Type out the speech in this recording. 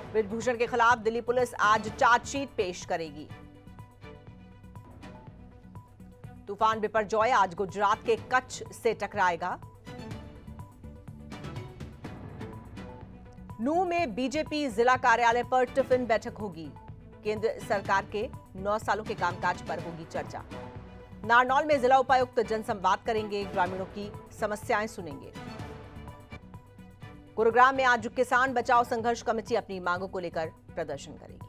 ब्रिजभूषण के खिलाफ दिल्ली पुलिस आज चार्जशीट पेश करेगी। तूफान बिपरजॉय आज गुजरात के कच्छ से टकराएगा। नूंह में बीजेपी जिला कार्यालय पर टिफिन बैठक होगी। केंद्र सरकार के 9 सालों के कामकाज पर होगी चर्चा। नारनौल में जिला उपायुक्त जनसंवाद करेंगे, ग्रामीणों की समस्याएं सुनेंगे। गुरुग्राम में आज किसान बचाओ संघर्ष कमेटी अपनी मांगों को लेकर प्रदर्शन करेगी।